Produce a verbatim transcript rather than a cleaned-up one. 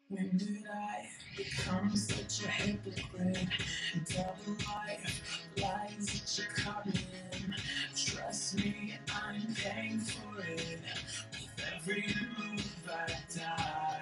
When did I become such a hypocrite? Double life, lies that you caught me in. Trust me, I'm paying for it. With every move I die.